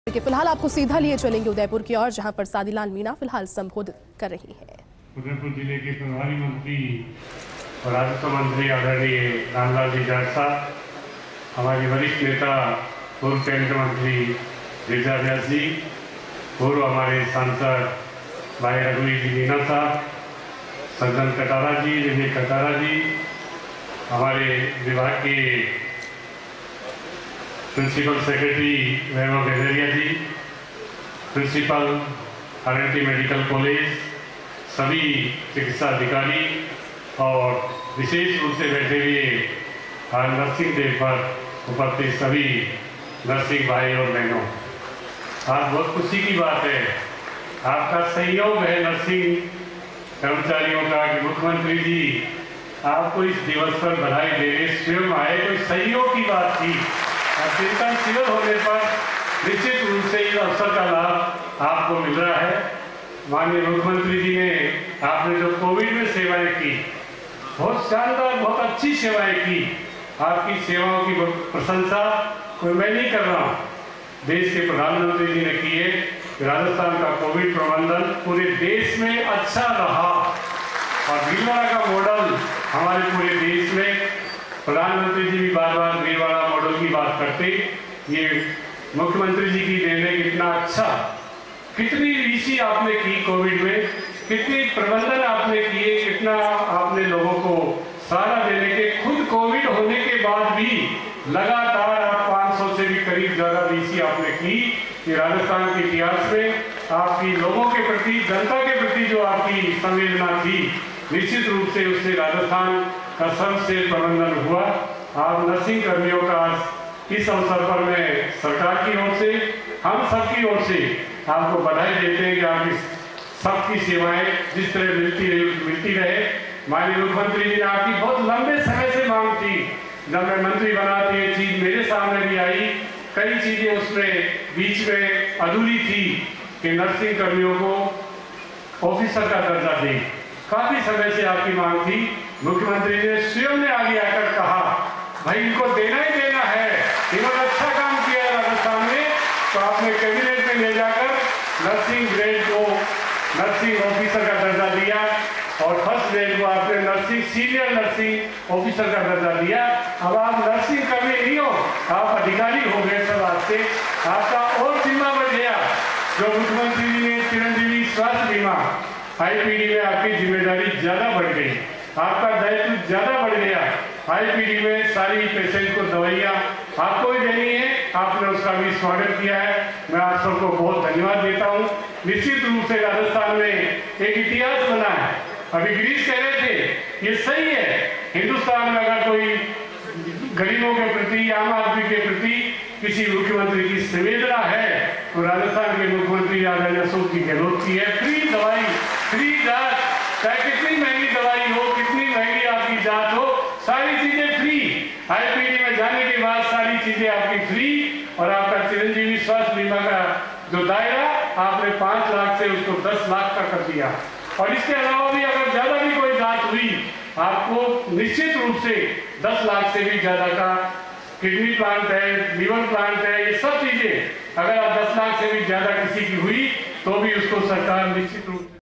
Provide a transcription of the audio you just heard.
कि फिलहाल आपको सीधा लिए चलेंगे उदयपुर की ओर, जहां पर सादीलाल मीणा फिलहाल संबोधित कर रही हैं। उदयपुर जिले के प्रभारी मंत्री और राजस्व मंत्री आदरणीय रामलाल जी जाट साहब, हमारे वरिष्ठ नेता पूर्व केंद्रीय मंत्री गिरिजा व्यास जी, पूर्व हमारे सांसद भाई रघुवीर जी मीणा साहब, सज्जन कटारा जी, विजय कटारा जी, हमारे विभाग के principal secretary Vaibhav Gajria ji, principal RNT medical college, सभी चिकित्सा अधिकारी और विशेष रूप से बैठे हुए नर्सिंग डे पर उपस्थित सभी नर्सिंग भाई और बहनों, आज बहुत खुशी की बात है, आपका सहयोग है नर्सिंग कर्मचारियों का कि मुख्यमंत्री जी आपको इस दिवस पर बधाई देने स्वयं आए, तो सहयोग की बात थी। चिंतन शिविर होने पर निश्चित रूप से इस अवसर का लाभ आपको मिल रहा है। माननीय मुख्यमंत्री जी ने आपने जो कोविड में सेवाएं की, बहुत शानदार, बहुत अच्छी सेवाएं की, आपकी सेवाओं की प्रशंसा कोई मैं नहीं कर रहा हूँ, देश के प्रधानमंत्री जी ने की है। राजस्थान का कोविड प्रबंधन पूरे देश में अच्छा रहा और भीलवाड़ा का मॉडल हमारे पूरे देश में, प्रधानमंत्री जी भी बार बार भीलवाड़ा मॉडल की बात करते, ये मुख्यमंत्री जी की देन है। कितना अच्छा, कितनी रीसी आपने की कोविड में, कितनी प्रबंधन आपने किए, कितना आपने लोगों को सहारा देने के, खुद कोविड होने के बाद भी लगातार आप 500 से भी करीब ज्यादा रीसी आपने की। ये राजस्थान के इतिहास में आपकी लोगों के प्रति, जनता के प्रति जो आपकी संवेदना थी, निश्चित रूप से उससे राजस्थान का सर्वश्रेष्ठ प्रबंधन हुआ। आप नर्सिंग कर्मियों का इस अवसर पर मैं सरकार की ओर से, हम सबकी ओर से आपको बधाई देते हैं कि आपकी सबकी सेवाएं जिस तरह मिलती रहे। माननीय मुख्यमंत्री जी ने आपकी बहुत लंबे समय से मांग थी, जब मैं मंत्री बना थी ये चीज मेरे सामने भी आई, कई चीजें उसमें बीच में अधूरी थी कि नर्सिंग कर्मियों को ऑफिसर का दर्जा दें। काफी समय से आपकी मांग थी, मुख्यमंत्री ने स्वयं ने आगे आकर कहा भाई इनको देना ही देना है, इन्होंने अच्छा काम किया है राजस्थान में, तो आपने कैबिनेट में ले जाकर नर्सिंग ग्रेड को नर्सिंग ऑफिसर का दर्जा दिया और फर्स्ट ग्रेड को आपने नर्सिंग सीनियर नर्सिंग ऑफिसर का दर्जा दिया। अब आप नर्सिंग कर्मी नहीं हो, आप अधिकारी हो गए सब। आज से आपका और जिम्मा बढ़ गया, जो मुख्यमंत्री जी ने चिरंजीवी स्वास्थ्य बीमा IPD में आपकी जिम्मेदारी ज्यादा बढ़ गई, आपका दायित्व ज्यादा बढ़ गया। IPD में सारी पेशेंट को दवाइयाँ आपको ही देनी है, आपने उसका भी स्वागत किया है, मैं आप सबको बहुत धन्यवाद देता हूँ। निश्चित रूप से राजस्थान में एक इतिहास बना है। अभी गिरीश कह रहे थे ये सही है, हिंदुस्तान में अगर कोई गरीबों के प्रति, आम आदमी के प्रति किसी मुख्यमंत्री की संवेदना है तो राजस्थान के मुख्यमंत्री आदरणीय अशोक जी गहलोत की है। फ्री दवाई, फ्री जांच, चाहे कितनी महंगी दवाई हो, कितनी महंगी आपकी जांच हो, सारी चीजें फ्री। IPD में जाने के बाद सारी चीजें आपकी फ्री और आपका चिरंजीवी स्वास्थ्य बीमा का जो दायरा आपने 5 लाख से उसको 10 लाख का कर दिया। और इसके अलावा भी अगर ज्यादा भी कोई जांच हुई, आपको निश्चित रूप से 10 लाख से भी ज्यादा का किडनी प्लांट है, लीवर प्लांट है, ये सब चीजें अगर आप 10 लाख से भी ज्यादा किसी की हुई तो भी उसको सरकार निश्चित रूप से